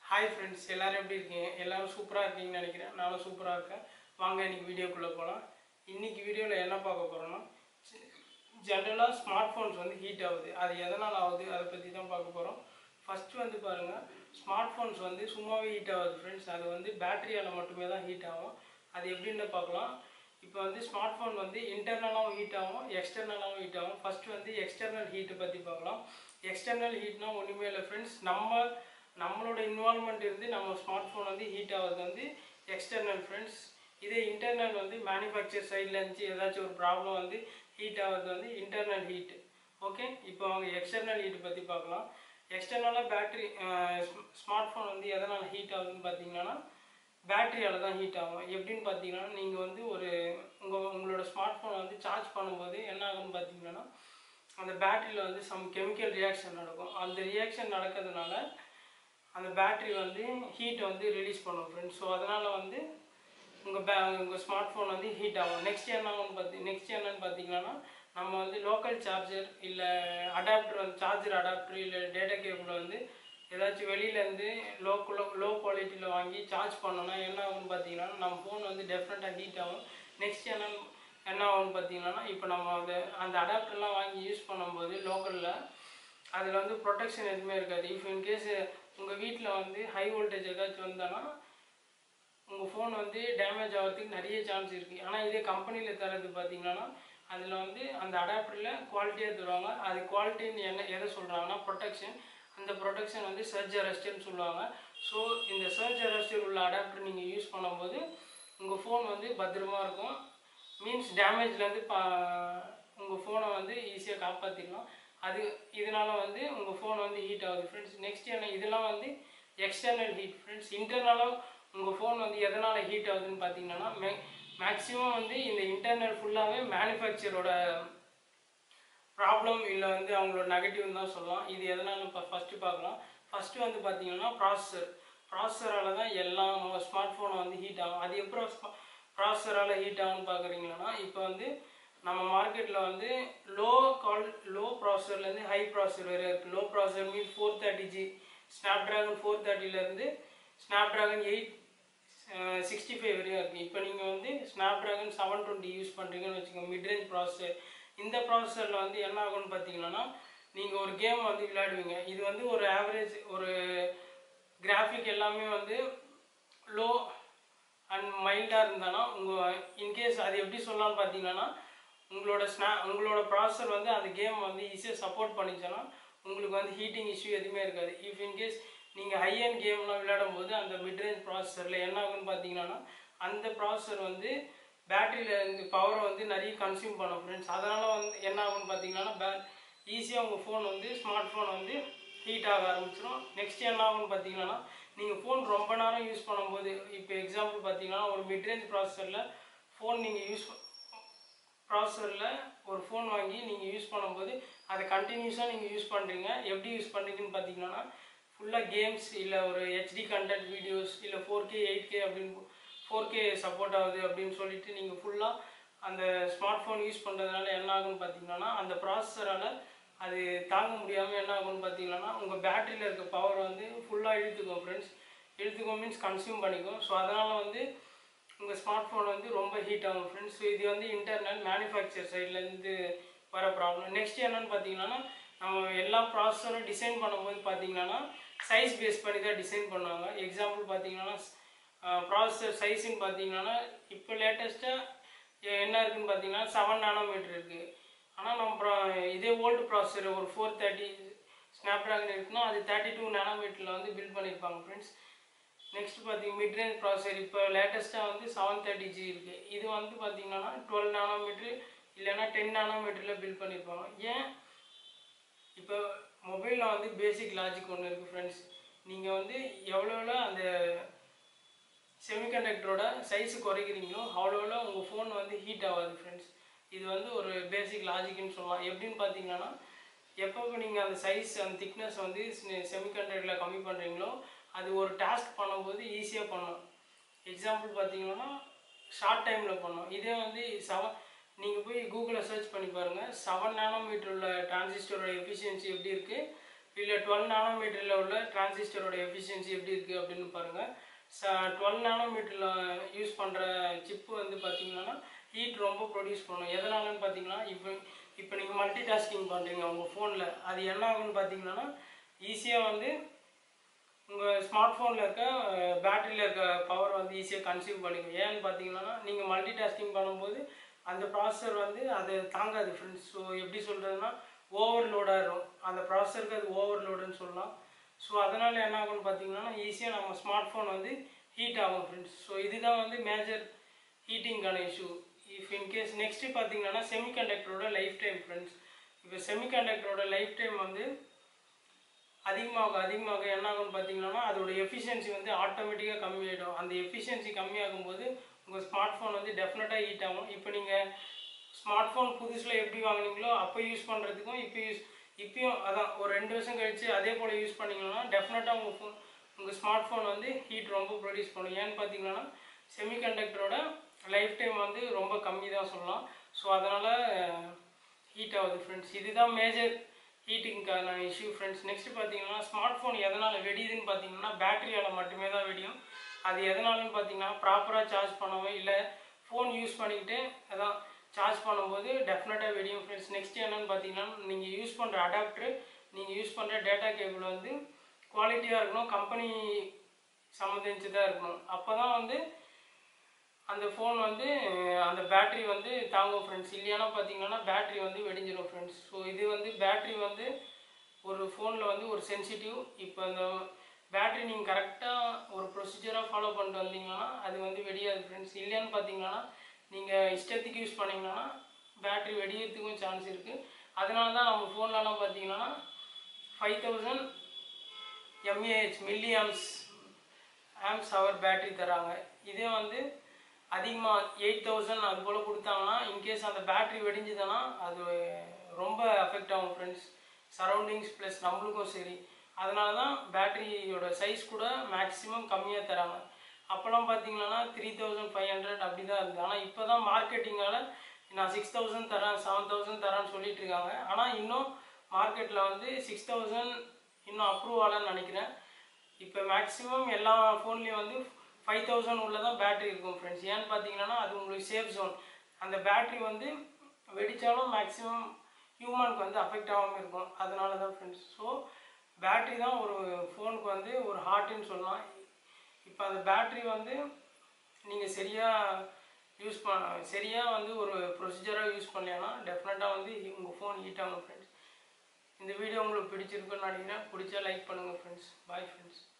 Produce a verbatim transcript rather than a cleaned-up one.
Hi friends, எல்லோரும் எப்படி இருக்கீங்க? எல்லோரும் சூப்பராக இருக்கீங்கன்னு நினைக்கிறேன். நானும் சூப்பராக இருக்கேன். வாங்க இன்றைக்கி வீடியோக்குள்ளே போகலாம். இன்றைக்கி வீடியோவில் என்ன பார்க்க போகிறோன்னா, ஜென்ரலாக ஸ்மார்ட் ஃபோன்ஸ் வந்து ஹீட் ஆகுது. அது எதனால் ஆகுது அதை பற்றி தான் பார்க்க போகிறோம். ஃபஸ்ட்டு வந்து பாருங்கள், ஸ்மார்ட் ஃபோன்ஸ் வந்து சும்மாவே ஹீட் ஆகாது ஃப்ரெண்ட்ஸ். அது வந்து பேட்டரியால் மட்டுமே தான் ஹீட் ஆகும். அது எப்படின்னு பார்க்கலாம். இப்போ வந்து ஸ்மார்ட் ஃபோன் வந்து இன்டர்னலாகவும் ஹீட் ஆகும், எக்ஸ்டர்னலாகவும் ஹீட் ஆகும். ஃபஸ்ட்டு வந்து எக்ஸ்டர்னல் ஹீட்டை பற்றி பார்க்கலாம். எக்ஸ்டர்னல் ஹீட்னா ஒன்றுமே இல்லை ஃப்ரெண்ட்ஸ். நம்ம நம்மளோட இன்வால்மெண்ட் இருந்து நம்ம ஸ்மார்ட் ஃபோன் வந்து ஹீட் ஆகுது வந்து எக்ஸ்டர்னல் ஃப்ரெண்ட்ஸ். இதே இன்டர்னல் வந்து மேனுஃபேக்சர் சைடில் இருந்துச்சு ஏதாச்சும் ஒரு ப்ராப்ளம் வந்து ஹீட் ஆகுது வந்து இன்டர்னல் ஹீட். ஓகே, இப்போ அவங்க எக்ஸ்டர்னல் ஹீட் பற்றி பார்க்கலாம். எக்ஸ்டர்னலாக பேட்ரி ஸ்மார்ட் ஃபோன் வந்து எதனால் ஹீட் ஆகுதுன்னு பார்த்தீங்கன்னா பேட்டரியால் தான் ஹீட் ஆகும். எப்படின்னு பார்த்தீங்கன்னா, நீங்கள் வந்து ஒரு உங்கள் உங்களோட ஸ்மார்ட் ஃபோனை வந்து சார்ஜ் பண்ணும்போது என்ன ஆகும்னு பார்த்தீங்கன்னா, அந்த பேட்டரியில் வந்து சம் கெமிக்கல் ரியாக்ஷன் நடக்கும். அந்த ரியாக்ஷன் நடக்கிறதுனால அந்த பேட்ரி வந்து ஹீட்டை வந்து ரிலீஸ் பண்ணும் ஃப்ரெண்ட்ஸ். ஸோ அதனால் வந்து உங்கள் பே உங்கள் ஸ்மார்ட் ஃபோன் வந்து ஹீட் ஆகும். நெக்ஸ்ட் என்ன ஆகும்னு பார்த்தி நெக்ஸ்ட் என்னன்னு பார்த்தீங்கன்னா, நம்ம வந்து லோக்கல் சார்ஜர் இல்லை அடாப்டர் வந்து சார்ஜர் அடாப்டர் இல்லை டேட்டா கேபிள் வந்து ஏதாச்சும் வெளியிலேருந்து லோ லோ லோ குவாலிட்டியில் வாங்கி சார்ஜ் பண்ணோன்னா என்ன ஆகும்னு பார்த்தீங்கன்னா, நம்ம ஃபோன் வந்து டெஃபினட்டாக ஹீட் ஆகும். நெக்ஸ்ட் என்ன என்ன ஆகும்னு பார்த்தீங்கன்னா, இப்போ நம்ம அந்த அந்த அடாப்டர்லாம் வாங்கி யூஸ் பண்ணும்போது லோக்கலில் அதில் வந்து ப்ரொடெக்ஷன் எதுவுமே இருக்காது. இஃப் இன்கேஸ் உங்கள் வீட்டில் வந்து ஹை வோல்டேஜ் ஏதாச்சும் வந்தோன்னா உங்கள் ஃபோன் வந்து டேமேஜ் ஆகிறதுக்கு நிறைய சான்ஸ் இருக்குது. ஆனால் இதே கம்பெனியில் தரது பார்த்தீங்கன்னா, அதில் வந்து அந்த அடாப்டரில் குவாலிட்டியாக தருவாங்க. அது குவாலிட்டின்னு என்ன எதை சொல்கிறாங்கன்னா ப்ரொடெக்ஷன். அந்த ப்ரொடெக்ஷன் வந்து சர்ஜ் அரெஸ்ட்னு சொல்லுவாங்க. ஸோ இந்த சர்ஜ் அரெஸ்டர் உள்ள அடாப்டர் நீங்கள் யூஸ் பண்ணும்போது உங்கள் ஃபோன் வந்து பத்திரமா இருக்கும். மீன்ஸ் டேமேஜ்லேருந்து பா உங்கள் ஃபோனை வந்து ஈஸியாக காப்பாற்றிடலாம். அது இதனால் வந்து உங்கள் ஃபோன் வந்து ஹீட் ஆகுது ஃப்ரெண்ட்ஸ். நெக்ஸ்ட் என்ன, இதெல்லாம் வந்து எக்ஸ்டர்னல் ஹீட் ஃப்ரெண்ட்ஸ். இன்டர்னலாக உங்கள் ஃபோன் வந்து எதனால் ஹீட் ஆகுதுன்னு பார்த்தீங்கன்னா, மே மேக்ஸிமம் வந்து இந்த இன்டர்னல் ஃபுல்லாகவே மேனுஃபேக்சரோட ப்ராப்ளம் இல்லை வந்து அவங்களோட நெகட்டிவ்னு தான் சொல்லலாம். இது எதனால் இப்போ ஃபஸ்ட்டு பார்க்கலாம். ஃபஸ்ட்டு வந்து பார்த்தீங்கன்னா ப்ராசஸர். ப்ராசஸரால் தான் எல்லாம் ஸ்மார்ட் ஃபோனை வந்து ஹீட் ஆகும். அது எப்போ ப்ராசஸரால் ஹீட் ஆகும்னு பார்க்குறீங்கன்னா, இப்போ வந்து நம்ம மார்க்கெட்டில் வந்து லோ கால் லோ ப்ராசஸர்லேருந்து ஹை ப்ராசஸர் வரை இருக்குது. Low processor mean four thirty G Snapdragon four தேர்ட்டிலேருந்து Snapdragon eight sixty five வரையும் இருக்குது. இப்போ நீங்கள் வந்து Snapdragon seven twenty use பண்ணுறீங்கன்னு வச்சுக்கோங்க, மிட்ரேஞ்ச் ப்ராசஸர். இந்த ப்ராசஸரில் வந்து என்ன ஆகும்னு பார்த்தீங்கன்னா, நீங்கள் ஒரு கேம் வந்து விளையாடுவீங்க. இது வந்து ஒரு ஆவரேஜ் ஒரு கிராஃபிக் எல்லாமே வந்து லோ அண்ட் மைல்டாக இருந்தானா உங்கள் இன்கேஸ் அது எப்படி சொல்லலாம்னு பார்த்தீங்கன்னா, உங்களோட ஸ்னா உங்களோட ப்ராசஸர் வந்து அந்த கேம் வந்து ஈஸியாக சப்போர்ட் பண்ணிச்சுன்னா உங்களுக்கு வந்து ஹீட்டிங் இஷ்யூ எதுவுமே இருக்காது. இஃப் இன்கேஸ் நீங்கள் ஹை அண்ட் கேம்லாம் விளையாடும் போது அந்த மிட்ரேஞ்ச் ப்ராசஸரில் என்ன ஆகுன்னு பார்த்தீங்கன்னா, அந்த ப்ராசஸர் வந்து பேட்டரியில் இருந்து பவரை வந்து நிறைய கன்சியூம் பண்ணும் ஃப்ரெண்ட்ஸ். அதனால் வந்து என்ன ஆகுன்னு பார்த்தீங்கன்னா, பே ஈஸியாக உங்கள் ஃபோன் வந்து ஸ்மார்ட் ஃபோன் வந்து ஹீட் ஆக ஆரம்பிச்சிடும். நெக்ஸ்ட் என்ன ஆகுன்னு பார்த்தீங்கன்னா, நீங்கள் ஃபோன் ரொம்ப நேரம் யூஸ் பண்ணும்போது, இப்போ எக்ஸாம்பிள் பார்த்தீங்கன்னா ஒரு மிட்ரேஞ்ச் ப்ராசஸரில் ஃபோன் நீங்கள் யூஸ் ப்ராசஸரில் ஒரு ஃபோன் வாங்கி நீங்கள் யூஸ் பண்ணும்போது அதை கண்டினியூஸாக நீங்கள் யூஸ் பண்ணுறீங்க. எப்படி யூஸ் பண்ணுறீங்கன்னு பார்த்தீங்கன்னா, ஃபுல்லாக கேம்ஸ் இல்லை ஒரு ஹெச்டி கண்டென்ட் வீடியோஸ் இல்லை ஃபோர் கே எயிட் கே அப்படின்னு ஃபோர் கே சப்போர்ட் ஆகுது அப்படின்னு சொல்லிட்டு நீங்கள் ஃபுல்லாக அந்த ஸ்மார்ட் ஃபோன் யூஸ் பண்ணுறதுனால என்ன ஆகுன்னு பார்த்தீங்கன்னா, அந்த ப்ராசஸரால் அது தாங்க முடியாமல் என்ன ஆகுன்னு பார்த்தீங்கன்னா, உங்கள் பேட்டரியில் இருக்க பவர் வந்து ஃபுல்லாக இழுத்துக்கும் ஃப்ரெண்ட்ஸ். இழுத்துக்கும் மீன்ஸ் கன்சியூம் பண்ணிக்கும். ஸோ அதனால் வந்து உங்கள் ஸ்மார்ட் ஃபோன் வந்து ரொம்ப ஹீட் ஆகும் ஃப்ரெண்ட்ஸ். ஸோ இது வந்து இன்டர்னல் மேனுஃபேக்சர் சைட்லேருந்து வர ப்ராப்ளம். நெக்ஸ்ட் என்னென்னு பார்த்தீங்கன்னா, நம்ம எல்லா ப்ராசஸரும் டிசைன் பண்ணும்போது பார்த்தீங்கன்னா சைஸ் பேஸ் பண்ணி தான் டிசைன் பண்ணுவாங்க. எக்ஸாம்பிள் பார்த்தீங்கன்னா ப்ராசஸர் சைஸுன்னு பார்த்தீங்கன்னா இப்போ லேட்டஸ்ட்டாக என்ன இருக்குதுன்னு பார்த்தீங்கன்னா செவன் நானோமீட்டர் இருக்குது. ஆனால் நம்ம இதே ஓல்டு ப்ராசஸர் ஒரு ஃபோர் தேர்ட்டி ஸ்னாப் ட்ராகன் இருக்குன்னா அது தேர்ட்டி டூ நானோமீட்டரில் வந்து பில்ட் பண்ணியிருப்பாங்க ஃப்ரெண்ட்ஸ். நெக்ஸ்ட் பார்த்தீங்கன்னா மிட்ரேஞ்ச் ப்ராசஸர் இப்போ லேட்டஸ்ட்டாக வந்து செவன் தேர்ட்டி ஜி இருக்குது. இது வந்து பார்த்தீங்கன்னா டுவெல் நானோமீட்ரு இல்லைன்னா டென் நானோமீட்டரில் பில்ட் பண்ணியிருப்பாங்க. ஏன் இப்போ மொபைலில் வந்து பேசிக் லாஜிக் ஒன்று இருக்குது ஃப்ரெண்ட்ஸ். நீங்கள் வந்து எவ்வளோ எவ்வளோ அந்த செமிகண்டக்டரோட சைஸு குறைக்கிறீங்களோ அவ்வளோ எவ்வளோ உங்கள் ஃபோன் வந்து ஹீட் ஆகாது ஃப்ரெண்ட்ஸ். இது வந்து ஒரு பேசிக் லாஜிக்னு சொல்லலாம். எப்படின்னு பார்த்தீங்கன்னா, எப்போ நீங்கள் அந்த சைஸ் அந்த திக்னஸ் வந்து செமிகண்டக்டரில் கம்மி பண்ணுறீங்களோ அது ஒரு டாஸ்க் பண்ணும்போது ஈஸியாக பண்ணும். எக்ஸாம்பிள் பார்த்தீங்கன்னா ஷார்ட் டைமில் பண்ணும். இதே வந்து செவன் நீங்கள் போய் கூகுளில் சர்ச் பண்ணி பாருங்கள், செவன் நானோமீட்டர் உள்ள டிரான்சிஸ்டரோட எஃபிஷியன்சி எப்படி இருக்குது, இதில் டுவெல் நானோமீட்டரில் உள்ள டிரான்சிஸ்டரோட எஃபிஷியன்சி எப்படி இருக்குது அப்படின்னு பாருங்கள். ச டுவெல் நானோமீட்டரில் யூஸ் பண்ணுற சிப்பு வந்து பார்த்திங்கன்னா ஹீட் ரொம்ப ப்ரொடியூஸ் பண்ணும். எதனாலன்னு பார்த்தீங்கன்னா இப்போ இப்போ நீங்கள் மல்டி டாஸ்கிங் பண்ணுறீங்க உங்கள் ஃபோனில், அது என்ன ஆகுன்னு பார்த்தீங்கன்னா ஈஸியாக வந்து உங்கள் ஸ்மார்ட் ஃபோனில் இருக்க பேட்டரியில் இருக்க பவர் வந்து ஈஸியாக கன்சியூம் பண்ணிக்கும். ஏன்னு பார்த்தீங்கன்னா நீங்கள் மல்டி டாஸ்கிங் பண்ணும்போது அந்த ப்ராசஸர் வந்து அதை தாங்காது ஃப்ரெண்ட்ஸ். ஸோ எப்படி சொல்கிறதுனா ஓவர்லோடாக இருக்கும், அந்த ப்ராசஸருக்கு அது ஓவர்லோடுன்னு சொல்லலாம். ஸோ அதனால் என்ன ஆகும்னு பார்த்தீங்கன்னா ஈஸியாக நம்ம ஸ்மார்ட் ஃபோன் வந்து ஹீட் ஆகும் ஃப்ரெண்ட்ஸ். ஸோ இதுதான் வந்து மேஜர் ஹீட்டிங்கான இஷ்யூ. இஃப் இன்கேஸ் நெக்ஸ்ட்டு பார்த்தீங்கன்னா செமிகண்டக்டரோட லைஃப் டைம் ஃப்ரெண்ட்ஸ். இப்போ செமிகண்டக்டரோட லைஃப் டைம் வந்து அதிகமாக அதிகமாக என்ன ஆகும்னு பார்த்தீங்கன்னா அதோட எஃபிஷியன்சி வந்து ஆட்டோமேட்டிக்காக கம்மியாகிடும். அந்த எஃபிஷியன்சி கம்மியாகும் போது உங்கள் ஸ்மார்ட் ஃபோன் வந்து டெஃபினட்டாக ஹீட் ஆகும். இப்போ நீங்கள் ஸ்மார்ட் ஃபோன் புதுசில் எப்படி வாங்கினீங்களோ அப்போ யூஸ் பண்ணுறதுக்கும் இப்போ யூஸ் இப்பயும் அதான் ஒரு ரெண்டு வருஷம் கழித்து அதே போல் யூஸ் பண்ணிங்கன்னா டெஃபினட்டாக உங்கள் ஃபோன் உங்கள் ஸ்மார்ட் ஃபோன் வந்து ஹீட் ரொம்ப ப்ரொடியூஸ் பண்ணும். ஏன்னு பார்த்தீங்கன்னா செமிகண்டக்டரோட லைஃப் டைம் வந்து ரொம்ப கம்மி தான் சொல்லலாம். ஸோ அதனால் ஹீட் ஆகுது ஃப்ரெண்ட்ஸ். இதுதான் மேஜர் ஹீட்டிங்கான இஷ்யூ ஃப்ரெண்ட்ஸ். நெக்ஸ்ட் பார்த்தீங்கன்னா ஸ்மார்ட் ஃபோன் எதனால் வெடியுதுன்னு பார்த்தீங்கன்னா பேட்டரியால் மட்டுமே தான் வெடியும். அது எதனாலன்னு பார்த்தீங்கன்னா ப்ராப்பராக சார்ஜ் பண்ணவே இல்லை, ஃபோன் யூஸ் பண்ணிக்கிட்டு அதான் சார்ஜ் பண்ணும்போது டெஃபினட்டாக வெடியும் ஃப்ரெண்ட்ஸ். நெக்ஸ்ட் என்னென்னு பார்த்தீங்கன்னா நீங்கள் யூஸ் பண்ணுற அடாப்டரு, நீங்கள் யூஸ் பண்ணுற டேட்டா கேபிள் வந்து குவாலிட்டியாக இருக்கணும், கம்பெனி சம்மந்தமாக இருக்கணும். அப்போ தான் வந்து அந்த ஃபோன் வந்து அந்த பேட்ரி வந்து தாங்கும் ஃப்ரெண்ட்ஸ். இல்லையானா பார்த்தீங்கன்னா பேட்ரி வந்து வெடிஞ்சிடும் ஃப்ரெண்ட்ஸ். ஸோ இது வந்து பேட்ரி வந்து ஒரு ஃபோனில் வந்து ஒரு சென்சிட்டிவ். இப்போ அந்த பேட்ரி நீங்கள் கரெக்டாக ஒரு ப்ரொசீஜராக ஃபாலோ பண்ணிட்டு வந்தீங்கன்னா அது வந்து வெடியாது ஃப்ரெண்ட்ஸ். இல்லையான்னு பார்த்தீங்கன்னா நீங்கள் இஷ்டத்துக்கு யூஸ் பண்ணிங்கன்னா பேட்ரி வெடிக்கிறதுக்கும் சான்ஸ் இருக்குது. அதனால தான் நம்ம ஃபோன்லலாம் பார்த்தீங்கன்னா five thousand mAh milliamps amps hour battery தராங்க. இதே வந்து அதிகமாக எயிட் தௌசண்ட் அது போல் கொடுத்தாங்கன்னா இன்கேஸ் அந்த பேட்ரி வெடிஞ்சுதுன்னா அது ரொம்ப அஃபெக்ட் ஆகும் ஃப்ரெண்ட்ஸ், சரௌண்டிங்ஸ் ப்ளஸ் நம்மளுக்கும் சரி. அதனால தான் பேட்ரியோட சைஸ் கூட மேக்ஸிமம் கம்மியாக தராங்க. அப்போல்லாம் பார்த்தீங்கன்னா த்ரீ தௌசண்ட் ஃபைவ் ஹண்ட்ரட் அப்படி தான் இருந்தது. ஆனால் இப்போ தான் மார்க்கெட்டிங்கால் நான் சிக்ஸ் தௌசண்ட் தரேன் செவன் தௌசண்ட் தரேன்னு சொல்லிட்டு இருக்காங்க. ஆனால் இன்னும் மார்க்கெட்டில் வந்து சிக்ஸ் தௌசண்ட் இன்னும் அப்ரூவ் ஆகலன்னு நினைக்கிறேன். இப்போ மேக்ஸிமம் எல்லா ஃபோன்லேயும் வந்து ஃபைவ் தௌசண்ட் உள்ள தான் பேட்ரி இருக்கும் ஃப்ரெண்ட்ஸ். ஏன்னு பார்த்தீங்கன்னா அது உங்களுக்கு சேஃப் ஜோன். அந்த பேட்ரி வந்து வெடித்தாலும் மேக்ஸிமம் ஹியூமனுக்கு வந்து அஃபெக்ட் ஆகாமல் இருக்கும். அதனால தான் ஃப்ரெண்ட்ஸ். ஸோ பேட்ரி தான் ஒரு ஃபோனுக்கு வந்து ஒரு ஹார்ட்டுன்னு சொல்லலாம். இப்போ அந்த பேட்ரி வந்து நீங்கள் சரியாக யூஸ் பண்ண சரியாக வந்து ஒரு ப்ரொசீஜராக யூஸ் பண்ணலைன்னா டெஃபினட்டாக வந்து உங்கள் ஃபோன் ஹீட் ஆகும் ஃப்ரெண்ட்ஸ். இந்த வீடியோ உங்களுக்கு பிடிச்சிருக்குன்னு நினைக்கிறேன். பிடிச்சா லைக் பண்ணுங்கள் ஃப்ரெண்ட்ஸ். Bye friends.